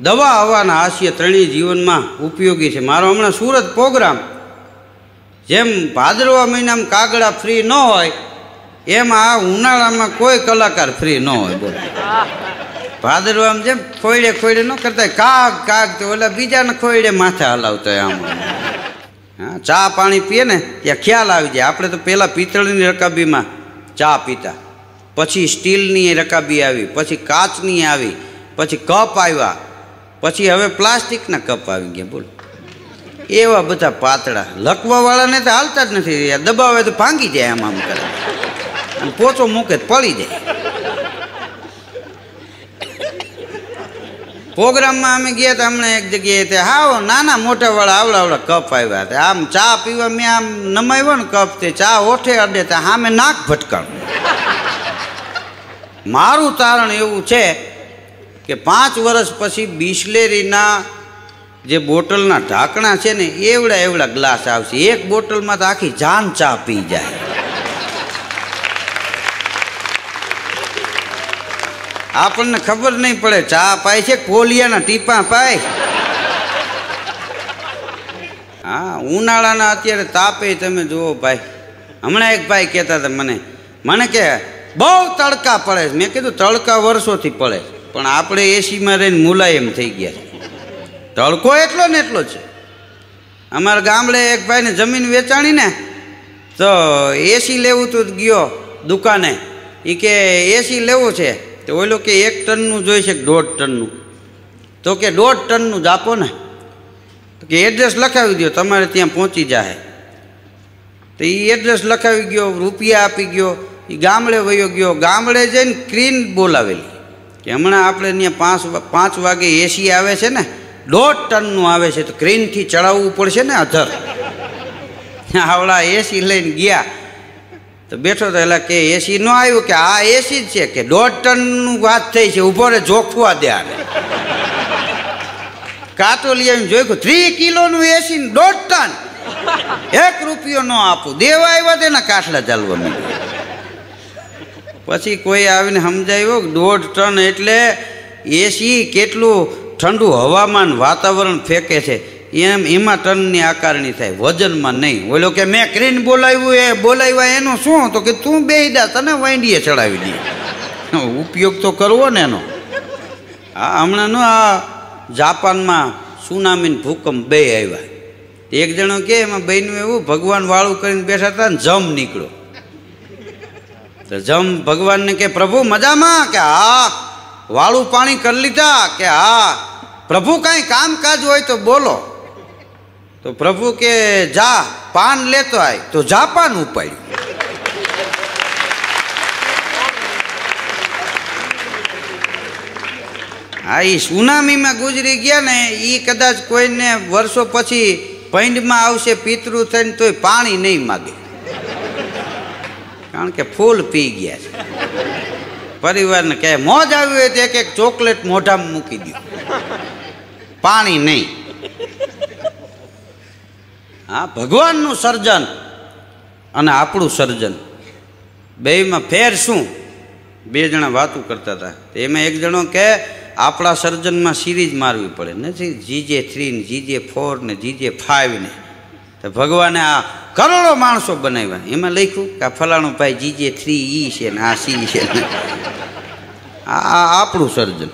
દવા હવાના હાસ્ય ત્રણેય જીવનમાં ઉપયોગી છે. મારો હમણાં સુરત પ્રોગ્રામ, જેમ ભાદરવા મહિનામાં કાગડા ફ્રી ન હોય એમ આ ઉનાળામાં કોઈ કલાકાર ફ્રી ન હોય. બોલો, ભાદરવામાં જેમ ખોયડે ખોયડે ન કરતા કાગ કાગ તો ઓલા બીજાને ખોયડે માથા હલાવતા હોય. આમ હા, ચા પાણી પીએ ને ત્યાં ખ્યાલ આવી જાય. આપણે તો પહેલાં પિત્તળની રકાબીમાં ચા પીતા, પછી સ્ટીલની રકાબી આવી, પછી કાચની આવી, પછી કપ આવ્યા, પછી હવે પ્લાસ્ટિકના કપ આવી ગયા. બોલો, એવા બધા પાતળા લકવાવાળાને તો હાલતા જ નથી. દબાવે તો ભાંગી જાય, આમ આમ કરે, પોચો મૂકે પડી જાય. પ્રોગ્રામમાં અમે ગયા હતા હમણાં એક જગ્યાએ, તે હાવ નાના મોટા વાળા આવડા આવડા કપ આવ્યા હતા. આમ ચા પીવા મેં આમ નમાવ્યો ને કપ, તે ચા ઓઠે અડે ત્યાં સામે નાક ભટકાણું. મારું તારણ એવું છે કે 5 વર્ષ પછી બિસ્લેરીના જે બોટલના ઢાંકણા છે ને એવડા એવડા ગ્લાસ આવશે. એક બોટલમાં તો આખી જાન ચા પી જાય. આપણને ખબર નહીં પડે ચા પાય છે કોલિયાના ટીપા પાય. હા, ઉનાળાના અત્યારે તાપે તમે જુઓ ભાઈ. હમણાં એક ભાઈ કહેતા હતા મને કે બહુ તડકા પડે. મેં કીધું તડકા વર્ષોથી પડે, પણ આપણે એસીમાં રહીને મુલાયમ થઈ ગયા છે. તડકો એટલો ને એટલો છે. અમારા ગામડે એક ભાઈને જમીન વેચાણી ને, તો એસી લેવું તો ગયો દુકાને. એ કે એસી લેવું છે તો ઓલો કે 1 ટનનું જોઈશે કે 1.5 ટનનું. તો કે 1.5 ટનનું જ આપો ને. તો કે એડ્રેસ લખાવી દો, તમારે ત્યાં પહોંચી જાય. તો એ એડ્રેસ લખાવી ગયો, રૂપિયા આપી ગયો, એ ગામડે વયો ગયો. ગામડે જઈને ક્રીન બોલાવેલી કે હમણાં આપણે ત્યાં 5 વાગે એસી આવે છે ને, 1.5 ટનનું આવે છે, તો ક્રેનથી ચડાવવું પડશે ને અધર. આવડા એસી લઈને ગયા તો બેઠો તો એટલે કે એસી ન આવ્યું, કે આ એસી જ છે, કે 1.5 ટનનું વાત થઈ છે, ઉભો રે જોખવા દે આને. કાંટો લઈ આવીને જોયું 3 કિલોનું એસી 1.5 ટન. 1 રૂપિયો ન આપું, દેવા આવ્યા તેના કાટલા ચાલવા માંડ્યા. પછી કોઈ આવીને સમજાવ્યો 1.5 ટન એટલે એસી કેટલું ઠંડુ હવામાન વાતાવરણ ફેંકે છે એમાં ટનની આકારણી થાય, વજનમાં નહીં. ઓલો કે મેં ક્રીન બોલાવ્યા એનું શું? તો કે તું બેહીદા, તને વાંડીએ ચડાવી દે. ઉપયોગ તો કરવો ને એનો. હા, હમણાં આ જાપાનમાં સુનામીન ભૂકંપ 2 આવ્યા. એક જણો કે એમાં બહેનું એવું ભગવાન વાળું કરીને બેઠા હતા ને જમ નીકળ્યો. તો જમ ભગવાનને કે પ્રભુ મજામાં? કે હા. વાળું પાણી કરી લીધા? કે હા. પ્રભુ કાંઈ કામકાજ હોય તો બોલો. તો પ્રભુ કે જા પાન લેતો આય. તો જાપાન ઉપાડ્યું. હા, એ સુનામીમાં ગુજરી ગયા ને એ કદાચ કોઈને વર્ષો પછી પૈંડમાં આવશે પિતૃ થઈને તોય પાણી નહીં માગે, કારણ કે ફૂલ પી ગયા છે. પરિવારને કહે મોજ આવી હોય તો એક ચોકલેટ મોઢામાં મૂકી દો, પાણી નહીં. હા, ભગવાનનું સર્જન અને આપણું સર્જન બેમાં ફેર શું? 2 જણા વાતું કરતા હતા. એમાં એક જણો કે આપણા સર્જનમાં સિરીઝ મારવી પડે નથી, GJ3 ને GJ4 ને GJ5 ને. તો ભગવાને આ કરોડો માણસો બનાવ્યા, એમાં લખ્યું કે આ ફલાણું ભાઈ GJ3 E છે ને આ C છે ને. આ આપણું સર્જન.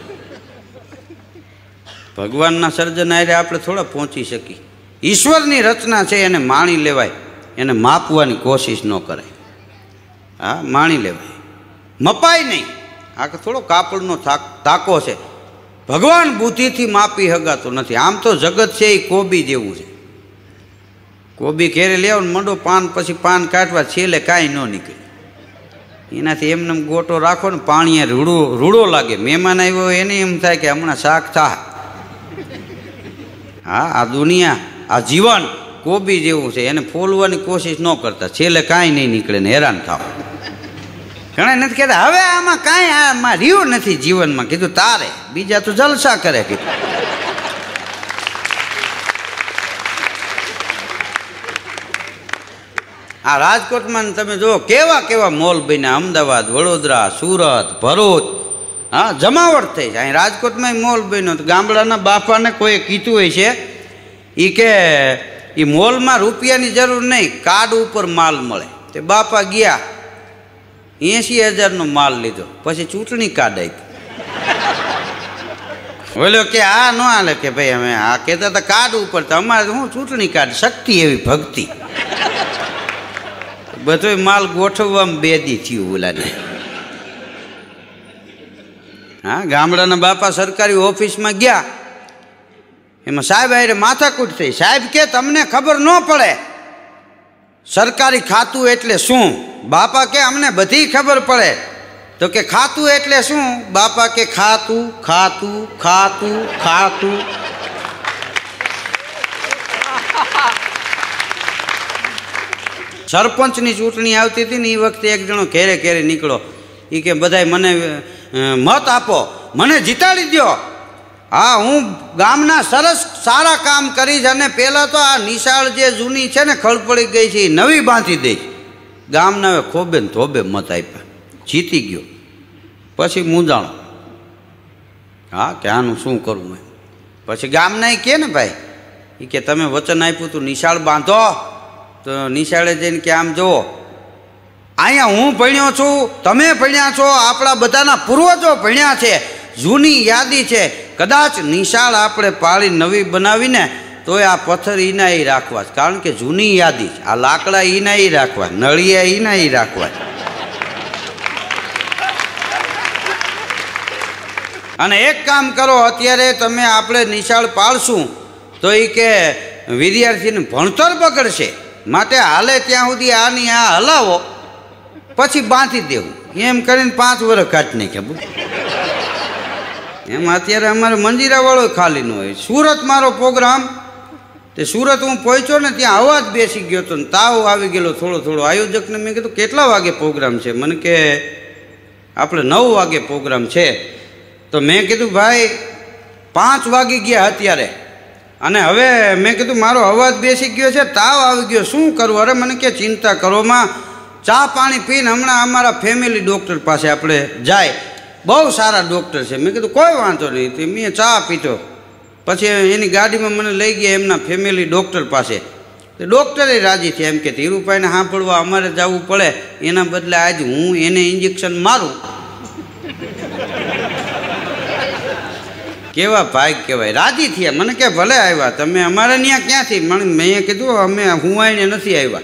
ભગવાનના સર્જન આરે આપણે થોડા પહોંચી શકીએ. ઈશ્વરની રચના છે એને માણી લેવાય, એને માપવાની કોશિશ ન કરાય. હા, માણી લેવાય, મપાય નહીં. આ થોડો કાપડનો તાકો છે. ભગવાન બુદ્ધિથી માપી હગાતો નથી. આમ તો જગત છે એ કોબી જેવું છે. કોબી ઘેરે લેવો ને મંડો પાન, પછી પાન કાઢવા, છેલ્લે કાંઈ ન નીકળે. એનાથી એમને ગોટો રાખો ને પાણીએ રૂડો લાગે. મહેમાન આવ્યો એને એમ થાય કે હમણાં શાક થાય. હા, આ દુનિયા, આ જીવન કોબી જેવું છે, એને ફોલવાની કોશિશ ન કરતા, છેલ્લે કાંઈ નહીં નીકળે ને હેરાન થાવ. ઘણા નથી કહેતા હવે આમાં કાંઈ આમાં રહ્યું નથી જીવનમાં. કીધું તારે, બીજા તો જલસા કરે. કીધું આ રાજકોટમાં તમે જુઓ કેવા કેવા મોલ બન્યા. અમદાવાદ, વડોદરા, સુરત, ભરૂચ, હા, જમાવટ થઈ છે. અહીં રાજકોટમાં મોલ બન્યો તો ગામડાના બાપાને કોઈ કીધું હોય છે એ કે એ મોલમાં રૂપિયાની જરૂર નહીં, કાર્ડ ઉપર માલ મળે. તે બાપા ગયા 80,000નો માલ લીધો, પછી ચૂંટણી કાર્ડ આપ્યું. બોલ્યો કે આ ન હાલે કે ભાઈ અમે આ કહેતા હતા કાર્ડ ઉપર, તો અમારે શું ચૂંટણી કાર્ડ, શક્તિ એવી ભક્તિ. બધો માલ ગોઠવવામાં 2 દી થયું ઓલાને. હા, ગામડાના બાપા સરકારી ઓફિસમાં ગયા, એમાં સાહેબ આરે માથાકૂટ થઈ. સાહેબ કે તમને ખબર ન પડે સરકારી ખાતું એટલે શું? બાપા કે અમને બધી ખબર પડે. તો કે ખાતું એટલે શું? બાપા કે ખાતું ખાતું ખાતું ખાતું. સરપંચની ચૂંટણી આવતી હતી ને એ વખતે એક જણો ઘેરે ઘેરે નીકળો. એ કે બધાય મને મત આપો, મને જીતાડી દો. હા, હું ગામના સરસ સારા કામ કરીશ અને પહેલાં તો આ નિશાળ જે જૂની છે ને ખળપડી ગઈ છે એ નવી બાંધી દઈશ. ગામના હવે ખોબે ને ધોબે મત આપ્યા, જીતી ગયો. પછી મૂંઝાણો, હા કે આનું શું કરવું એમ. પછી ગામના એ કહે ને ભાઈ, એ કે તમે વચન આપ્યું તું નિશાળ બાંધો, તો નિશાળે જઈને કે આમ જુઓ અહીંયા હું ભણ્યો છું, તમે ભણ્યા છો, આપણા બધાના પૂર્વજો ભણ્યા છે, જૂની યાદી છે. કદાચ નિશાળ આપણે પાળી નવી બનાવીને તોય આ પથ્થર ઈના એ રાખવા, કારણ કે જૂની યાદી છે. આ લાકડા ઈના એ રાખવા, નળિયા ઈના એ રાખવા. અને એક કામ કરો, અત્યારે તમે આપણે નિશાળ પાળશું તો એ કે વિદ્યાર્થીને ભણતર બગડશે, માટે હાલે ત્યાં સુધી આની આ હલાવો, પછી બાંધી દેવું. એમ કરીને 5 વર્ષ કાઢી નાખ્યા. એમ અત્યારે અમારે મંજીરાવાળો ખાલી ન હોય. સુરત મારો પ્રોગ્રામ, તે સુરત હું પહોંચ્યો ને ત્યાં અવાજ બેસી ગયો હતો ને તાવ આવી ગયેલો થોડો થોડો. આયોજકને મેં કીધું કેટલા વાગે પ્રોગ્રામ છે? મને કે આપણે 9 વાગે પ્રોગ્રામ છે. તો મેં કીધું ભાઈ 5 વાગી ગયા અત્યારે, અને હવે મેં કીધું મારો અવાજ બેસી ગયો છે, તાવ આવી ગયો, શું કરવું? અરે મને કે ચિંતા કરોમાં, ચા પાણી પીને હમણાં અમારા ફેમિલી ડૉક્ટર પાસે આપણે જાય, બહુ સારા ડૉક્ટર છે. મેં કીધું કોઈ વાંધો નહીં. તો મેં ચા પીધો, પછી એની ગાડીમાં મને લઈ ગયા એમના ફેમિલી ડૉક્ટર પાસે. તો ડૉક્ટરે રાજી થયા, એમ કે ધીરુભાઈને સાંભળવા અમારે જવું પડે, એના બદલે આજ હું એને ઇન્જેક્શન મારું. કેવા ભાગ કહેવાય, રાજી થયા. મને કે ભલે આવ્યા તમે, અમારે ત્યાં ક્યાંથી? મેં કીધું અમે હું આવીને નથી આવ્યા.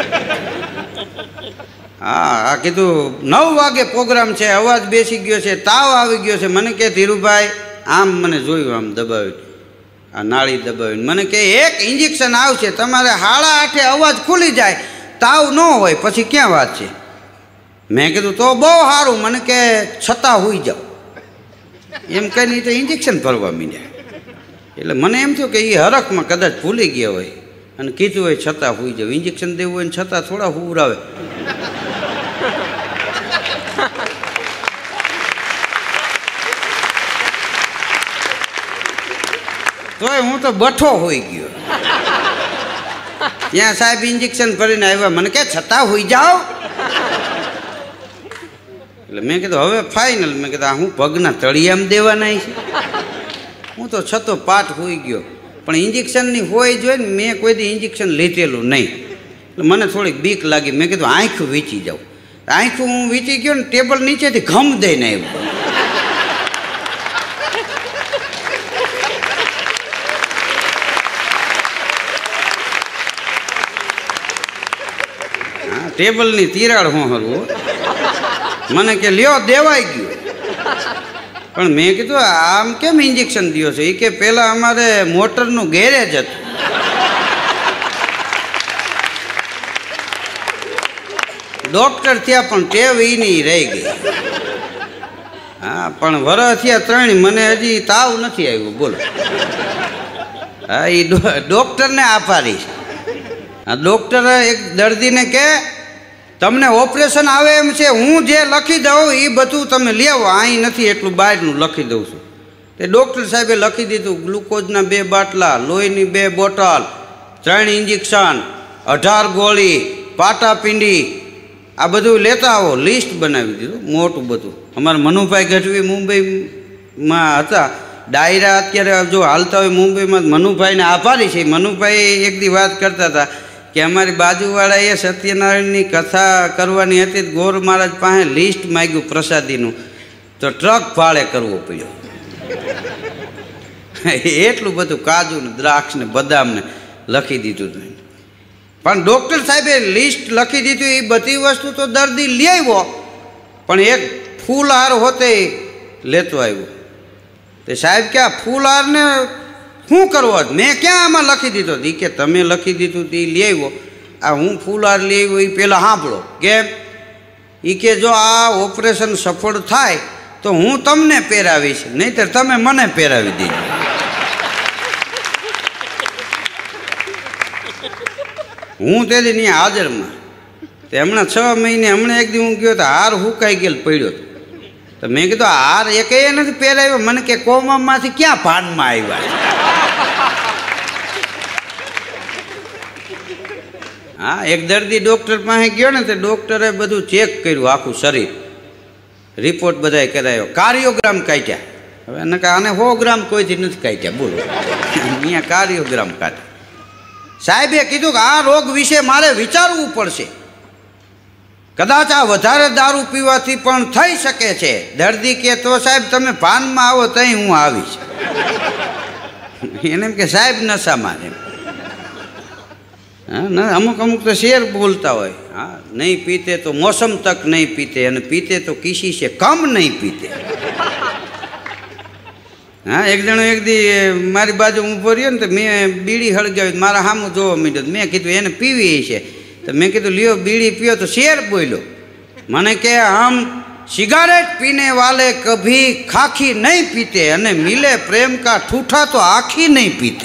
હા, કીધું 9 વાગે પ્રોગ્રામ છે, અવાજ બેસી ગયો છે, તાવ આવી ગયો છે. મને કે ધીરુભાઈ આમ મને જોયું, આમ દબાવી, આ નાળી દબાવીને. મને કે એક ઇન્જેક્શન આવશે, તમારે 8:30 અવાજ ખુલી જાય, તાવ ન હોય, પછી ક્યાં વાત છે? મેં કીધું તો બહુ સારું. મને કે છતાં હોઈ જાઓ એમ કહીને તો ઇન્જેક્શન ભરવા માંડ્યા. એટલે મને એમ થયું કે એ હરખમાં કદાચ ભૂલી ગયા હોય અને કીધું હોય છતાં હોઈ જાવ. ઇન્જેક્શન દેવું હોય ને છતાં થોડા હુવરાવે. તોય હું તો બઠો હોઈ ગયો. ત્યાં સાહેબ ઇન્જેક્શન ભરીને આવ્યા, મને કે છતાં હોઈ જાઓ. એટલે મેં કીધું હવે ફાઇનલ. મેં કીધું હું પગના તળિયામાં દેવાના છે. હું તો છતો પાઠ હોઈ ગયો, પણ ઇન્જેક્શનની હોય જોઈએ ને, મેં કોઈ દી ઇન્જેક્શન લીધેલું નહીં. એટલે મને થોડીક બીક લાગી. મેં કીધું આંખ વીંચી જાઉં. આંખ હું વીંચી ગયો ને, ટેબલ નીચેથી ઘમ દઈને આવ્યો. હા, ટેબલની તિરાડ હું હરવું. મને કે લ્યો દેવાઈ ગયું. પણ મેં કીધું આમ કેમ ઇન્જેક્શન દો છો? એ કે પહેલાં અમારે મોટરનું ગેરેજ હતું, ડૉક્ટર થયા પણ ટેવ એની રહી ગઈ. હા, પણ વરસ થયા 3, મને હજી તાવ નથી આવ્યો. બોલો. હા, એ ડૉક્ટરને આભારી. આ ડૉક્ટર એક દર્દીને કે તમને ઓપરેશન આવે એમ છે, હું જે લખી દઉં એ બધું તમે લેવો, અહીં નથી એટલું બહારનું લખી દઉં છું. તે ડૉક્ટર સાહેબે લખી દીધું, ગ્લુકોઝના 2 બાટલા, લોહીની 2 બોટલ, 3 ઇન્જેક્શન, 18 ગોળી, પાટાપિંડી. આ બધું લેતા આવો, લિસ્ટ બનાવી દીધું મોટું બધું. અમારા મનુભાઈ ગઢવી મુંબઈમાં હતા, ડાયરા અત્યારે જો હાલતા હોય મુંબઈમાં. મનુભાઈને આભારી છે. મનુભાઈ એક દી વાત કરતા હતા કે અમારી બાજુવાળાએ સત્યનારાયણની કથા કરવાની હતી, ગોર મહારાજ પાસે લિસ્ટ માગ્યું પ્રસાદીનું, તો ટ્રક ભાડે કરવો પડ્યો. એટલું બધું કાજુ ને દ્રાક્ષ ને બદામ ને લખી દીધું. પણ ડૉક્ટર સાહેબે લિસ્ટ લખી દીધું. એ બધી વસ્તુ તો દર્દી લઈ આવ્યો, પણ એક ફૂલહાર હોતે લેતો આવ્યો. તે સાહેબ કે આ ફૂલહારને શું કરવો? મેં ક્યાં આમાં લખી દીધો? એ કે તમે લખી દીધું તે લઈ આવ્યો. આ હું ફૂલહાર લઈ આવ્યો એ પહેલાં સાંભળો. કેમ? એ કે જો આ ઓપરેશન સફળ થાય તો હું તમને પહેરાવીશ, નહીંતર તમે મને પહેરાવી દેજો. હું તેથી નહીં હાજરમાં. તે હમણાં 6 મહિને હમણાં એક દી હું ગયો તો હાર હુકાઈ ગયેલ પડ્યો હતો. તો મેં કીધું હાર એક નથી પહેરાવ્યો. મને કે કોમામાંથી ક્યાં ભાનમાં આવ્યા? હા, એક દર્દી ડૉક્ટર પાસે ગયો ને, તો ડૉક્ટરે બધું ચેક કર્યું આખું શરીર, રિપોર્ટ બધાય કરાયો, કાર્યોગ્રામ કાઢ્યા. હવે એને કે આને 100 ગ્રામ કોઈથી નથી કાઢ્યા, બોલો. અહીંયા કાર્યોગ્રામ કાઢ્યા. સાહેબે કીધું કે આ રોગ વિશે મારે વિચારવું પડશે. કદાચ આ વધારે દારૂ પીવાથી પણ થઈ શકે છે. દર્દી કે તો સાહેબ તમે ભાનમાં આવો તઈ હું આવીશ. એને એમ કે સાહેબ નશામાં. હા, અમુક તો શેર બોલતા હોય. હા, નહીં પીતે તો મોસમ તક નહીં પીતે, અને પીતે તો કિસી છે કમ નહીં પીતે. હા, એક જણો એક દી મારી બાજુ ઊભો રહ્યો ને, તો મેં બીડી હળગાવી, મારા સામું જોવા માંડ્યો. મેં કીધું એને પીવી છે. તો મેં કીધું લ્યો બીડી પીઓ. તો શેર બોલ્યો. મને કે હમ સિગારેટ પીને વાલે કભી ખાખી નહીં પીતે, અને મિલે પ્રેમ કા ઠૂઠા તો આખી નહીં પીતે.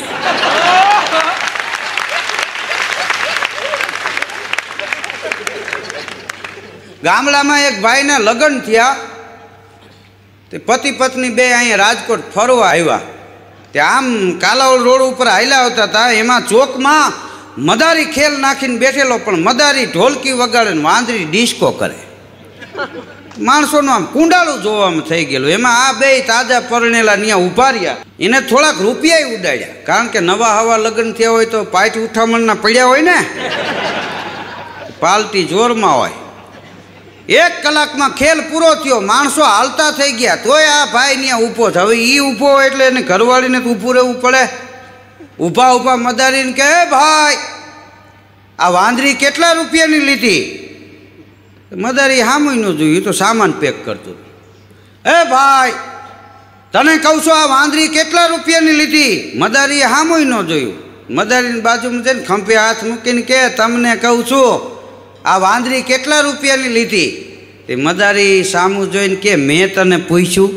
ગામડામાં એક ભાઈના લગ્ન થયા. તે પતિ પત્ની બે અહીંયા રાજકોટ ફરવા આવ્યા. તે આમ કાલાવડ રોડ ઉપર હાલ્યા આવતા હતા. એમાં ચોકમાં મદારી ખેલ નાખીને બેઠેલો, પણ મદારી ઢોલકી વગાડે ને વાંદરી ડિસ્કો કરે. માણસોનું આમ કુંડાળું જોવામાં થઈ ગયેલું. એમાં આ બે તાજા પરણેલા ત્યાં ઊભા રહ્યા. એને થોડાક રૂપિયા ઉડાડ્યા, કારણ કે નવા હવા લગ્ન થયા હોય તો પાઇટ ઉઠામણના પડ્યા હોય ને, પાલટી જોરમાં હોય. 1 કલાકમાં ખેલ પૂરો થયો, માણસો હાલતા થઈ ગયા. તોય આ ભાઈ ત્યાં ઊભો છે. હવે એ ઊભો હોય એટલે એને ઘરવાળીને તો ઊભું રહેવું પડે. ઊભા ઊભા મદારીને કહે, ભાઈ આ વાંદરી કેટલા રૂપિયાની લીધી? મદારી હામુય ન જોયું, તો સામાન પેક કરતું. એ ભાઈ તને કહું છું, આ વાંદરી કેટલા રૂપિયાની લીધી? મદારીએ હામુય ન જોયું. મદારીની બાજુમાં જઈને ખંભે હાથ મૂકીને કે, તમને કહું છું આ વાંદરી કેટલા રૂપિયાની લીધી? તે મદારી સામું જોઈને કે, મેં તને પૂછ્યું?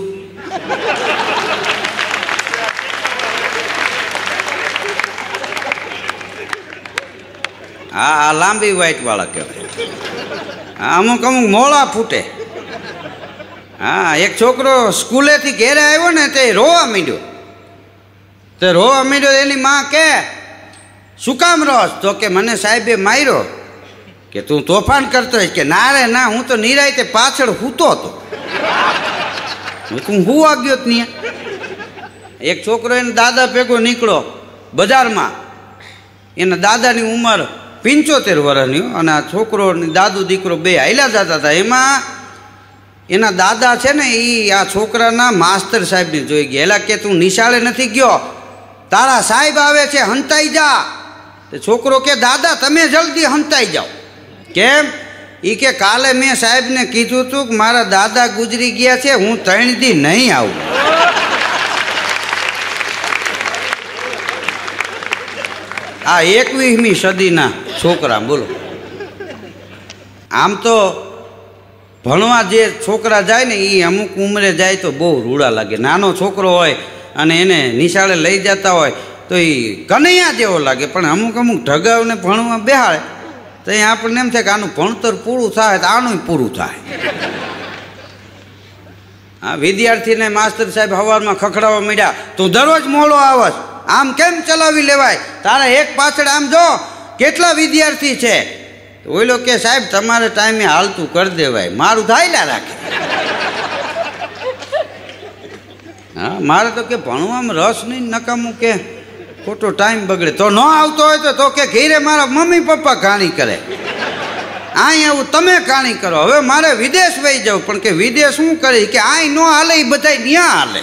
હા, આ લાંબી વાઇટ વાળા કહેવાય. હા, અમુક મોળા ફૂટે. હા, એક છોકરો સ્કૂલેથી ઘેરે આવ્યો ને, તે રોવા માંડ્યો. એની માં કે, શું કામ રોસ? તો કે મને સાહેબે માર્યો. કે તું તોફાન કરતો હોય? કે ના રે ના, હું તો નિરાયતે પાછળ હૂતો હતો. હું હુવા ગયો જ નહીં. એક છોકરો એના દાદા ભેગો નીકળો બજારમાં. એના દાદાની ઉંમર 75 વર્ષની, અને આ છોકરોની દાદુ દીકરો બે હાલ્યા જતા હતા. એમાં એના દાદા છે ને, એ આ છોકરાના માસ્તર સાહેબને જોઈ ગયા. એલા કે તું નિશાળે નથી ગયો, તારા સાહેબ આવે છે, હંતાઈ જા. તે છોકરો કે દાદા તમે જલ્દી હંતાઈ જાઓ. કેમ? એ કે કાલે મેં સાહેબને કીધું હતું કે મારા દાદા ગુજરી ગયા છે, હું 3 દી નહીં આવું. આ 21મી સદીના છોકરા, બોલો. આમ તો ભણવા જે છોકરા જાય ને, એ અમુક ઉંમરે જાય તો બહુ રૂડા લાગે. નાનો છોકરો હોય અને એને નિશાળે લઈ જતા હોય તો એ કનૈયા જેવો લાગે. પણ અમુક ઢગાવને ભણવા બેહાડે તો એ આપણને એમ થાય કે આનું ભણતર પૂરું થાય તો આનું પૂરું થાય. હા, વિદ્યાર્થીને માસ્તર સાહેબ સવારમાં ખખડાવવા માંડ્યા, તું દરરોજ મોડો આવસ, આમ કેમ ચલાવી લેવાય? તારા એક પાછળ આમ જો કેટલા વિદ્યાર્થી છે. તો ઓલો કે સાહેબ તમારે ટાઈમે હાલતું કરી દેવાય, મારું થાયલા રાખે. હા, મારે તો કે ભણવામાં રસ નહીં, નકામું કે ખોટો ટાઈમ બગડે. તો ન આવતો હોય તો કે ઘેરે મારા મમ્મી પપ્પા કાણી કરે, અહીં આવું તમે કાણી કરો. હવે મારે વિદેશ વહી જાવ, પણ કે વિદેશ શું કરી કે અહીં ન હાલે, એ બધા ત્યાં હાલે.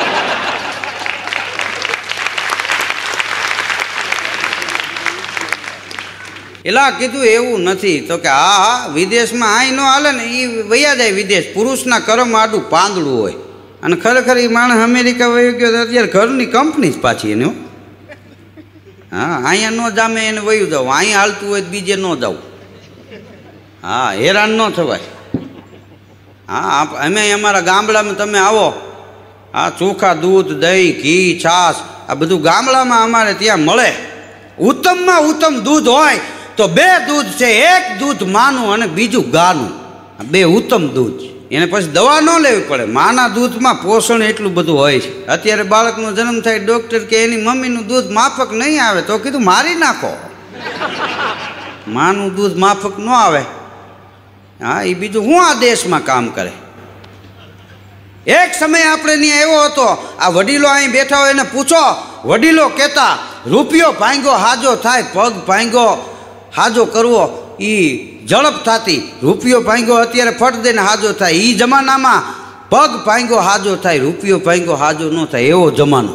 એલા કીધું એવું નથી. તો કે હા હા, વિદેશમાં અહીં ન હાલે ને, એ વયા જાય વિદેશ. પુરુષના કર્મ આડું પાંદડું હોય. અને ખરેખર એ માણસ અમેરિકા વયો ગયો તો અત્યારે ઘરની કંપની જ પાછી એની. હા, અહીંયા ન જામે એને વયું જાવ, અહીંયા હાલતું હોય બીજે ન જાવ. હા, હેરાન ન થવાય. હા, અમે અમારા ગામડામાં તમે આવો, હા, ચોખા દૂધ, દહીં, ઘી, છાશ આ બધું ગામડામાં અમારે ત્યાં મળે. ઉત્તમમાં ઉત્તમ દૂધ હોય તો 2 દૂધ છે, એક દૂધ માનું અને બીજું ગાનું. 2 ઉત્તમ દૂધ છે. એને પછી દવા ન લેવી પડે. માના દૂધમાં પોષણ એટલું બધું હોય છે. અત્યારે બાળકનો જન્મ થાય, ડૉક્ટર કે એની મમ્મીનું દૂધ માફક નહીં આવે, તો કીધું મારી નાખો. માનું દૂધ માફક ન આવે. હા, એ બીજું હું આ દેશમાં કામ કરે. એક સમય આપણે ત્યાં એવો હતો, આ વડીલો અહીં બેઠા હોય એને પૂછો, વડીલો કહેતા રૂપિયો ભાંગ્યો હાજો થાય, પગ ભાંગ્યો હાજો કરવો એ ઝડપ થતી. રૂપિયો ભાંગ્યો અત્યારે ફટ દઈને હાજો થાય. એ જમાનામાં પગ ભાંગ્યો હાજો થાય, રૂપિયો ભાંગ્યો હાજો ન થાય, એવો જમાનો.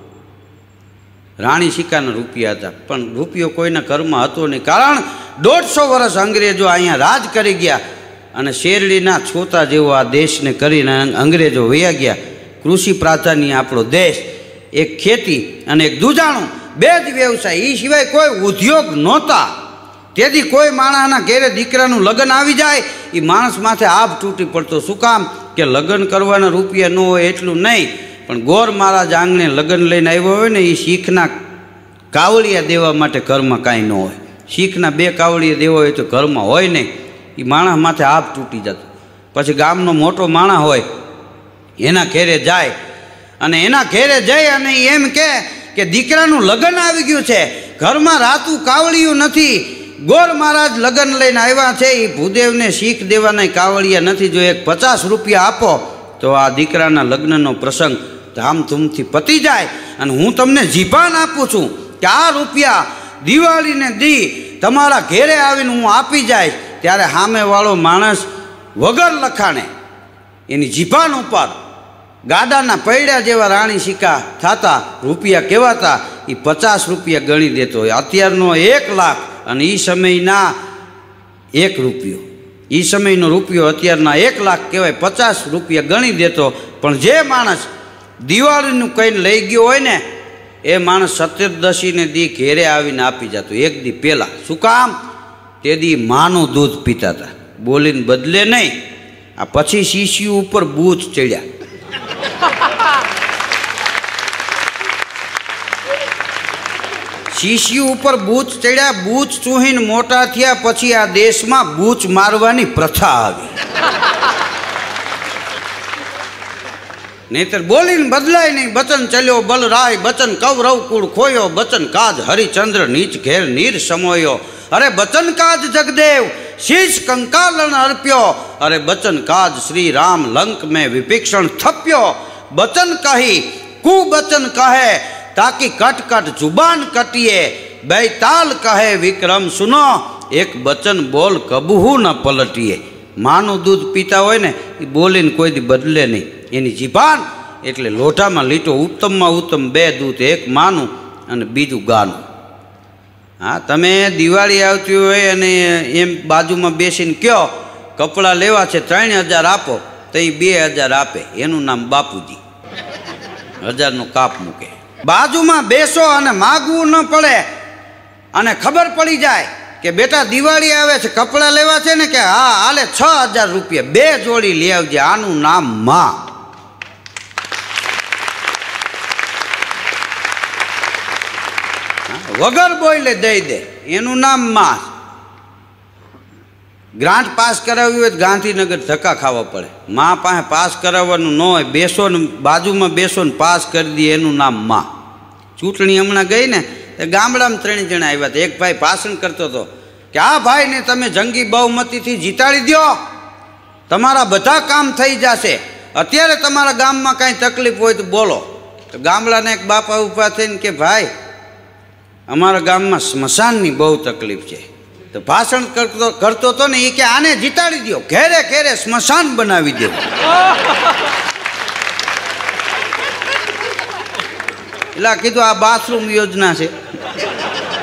રાણી સિક્કાના રૂપિયા હતા, પણ રૂપિયો કોઈના ઘરમાં હતો નહીં. કારણ 150 વર્ષ અંગ્રેજો અહીંયા રાજ કરી ગયા અને શેરડીના છોતા જેવો આ દેશને કરીને અંગ્રેજો વયા ગયા. કૃષિ પ્રાધાન્ય આપણો દેશ. એક ખેતી અને એક દૂધાણું, 2 જ વ્યવસાય. એ સિવાય કોઈ ઉદ્યોગ નહોતા. તેથી કોઈ માણસના ઘેરે દીકરાનું લગ્ન આવી જાય, એ માણસ માથે આભ તૂટી પડતો. શું કામ? કે લગ્ન કરવાના રૂપિયા ન હોય એટલું નહીં, પણ ગોર મહારાજ આંગણે લગ્ન લઈને આવ્યો હોય ને, એ શીખના કાવડિયા દેવા માટે ઘરમાં કાંઈ ન હોય. શીખના 2 કાવડિયા દેવા હોય તો ઘરમાં હોય નહીં. એ માણસ માથે આભ તૂટી જતો. પછી ગામનો મોટો માણસ હોય એના ઘેરે જાય, અને એના ઘેરે જઈ અને એમ કે દીકરાનું લગ્ન આવી ગયું છે, ઘરમાં રાતું કાવડિયું નથી, ગોર મહારાજ લગ્ન લઈને આવ્યા છે, એ ભૂદેવને શીખ દેવાના કાવડિયા નથી, જો 50 રૂપિયા આપો તો આ દીકરાના લગ્નનો પ્રસંગ ધામધૂમથી પતી જાય. અને હું તમને જીભાન આપું છું કે આ રૂપિયા દિવાળીને દી તમારા ઘેરે આવીને હું આપી જાય. ત્યારે સામેવાળો માણસ વગર લખાણે એની જીભાન ઉપર ગાડાના પૈડા જેવા રાણી સિક્કા થતા રૂપિયા કહેવાતા, એ 50 રૂપિયા ગણી દેતો હોય. અત્યારનો 1 લાખ અને એ સમયના 1 રૂપિયો, એ સમયનો રૂપિયો અત્યારના 1 લાખ કહેવાય. 50 રૂપિયા ગણી દેતો. પણ જે માણસ દિવાળીનું કહીને લઈ ગયો હોય ને, એ માણસ 17દશીને દી ઘેરે આવીને આપી જતો, 1 દી પહેલાં. શું કામ? તે દી માનું દૂધ પીતા હતા, બોલીને બદલે નહીં. આ પછી શીશીઓ ઉપર બૂચ ચડ્યા. શીશીઓ ઉપર બૂચ ચડ્યા. બૂચ ચૂહીને મોટા થયા પછી આ દેશમાં બૂચ મારવાની પ્રથા આવી. નહીતર બોલીને બદલાય નહીં. બચન ચલ્યો બલરાય, બચન કૌરવ કુળ ખોયો, બચન કાજ હરિચંદ્ર નીચ ઘેર નીર સમોયો. અરે બચન કાજ જગદેવ શીશ કંકાલન અર્પ્યો, અરે બચન કાજ શ્રી રામ લંક મેં વિભીક્ષણ થપ્યો. બચન કહી કુબચન કહે, તાકી કટ કટ જુબાન કટીએ. બેતાલ કહે વિક્રમ સુનો, એક બચન બોલ કબહુ ન પલટીએ. માનું દૂધ પીતા હોય ને, એ બોલીને કોઈ દી બદલે નહીં. એની જીભાન એટલે લોઢામાં લીટો. ઉત્તમમાં ઉત્તમ 2 દૂધ, એક માનું અને બીજું ગાનું. હા, તમે દિવાળી આવતી હોય અને એમ બાજુમાં બેસીને કહો કપડાં લેવા છે 3000 આપો, તો એ 2000 આપે. એનું નામ બાપુજી. 1000નો કાપ મૂકે. બાજુમાં બેસો અને માગવું ન પડે, અને ખબર પડી જાય કે બેટા દિવાળી આવે છે, કપડાં લેવા છે ને, કે હા હાલે 6000 રૂપિયા 2 જોડી લઈ આવજે. આનું નામ માં. વગર બોલે દઈ દે, એનું નામ માં. ગ્રાન્ટ પાસ કરાવવી હોય તો ગાંધીનગર ધક્કા ખાવા પડે. માં પાસે પાસ કરાવવાનું ન હોય, બેસો ને બાજુમાં બેસો ને પાસ કરી દે, એનું નામ માં. ચૂંટણી હમણાં ગઈ ને, એ ગામડામાં 3 જણા આવ્યા હતા. એક ભાઈ ભાષણ કરતો હતો, કે આ ભાઈને તમે જંગી બહુમતીથી જીતાડી દો, તમારા બધા કામ થઈ જશે. અત્યારે તમારા ગામમાં કાંઈ તકલીફ હોય તો બોલો. તો ગામડાના એક બાપા ઊભા થઈને કે ભાઈ અમારા ગામમાં સ્મશાનની બહુ તકલીફ છે. તો ભાષણ કરતો હતો ને એ કે આને જીતાડી દો, ઘેરે ઘેરે સ્મશાન બનાવી દો. એટલે કીધું આ બાથરૂમ યોજના છે.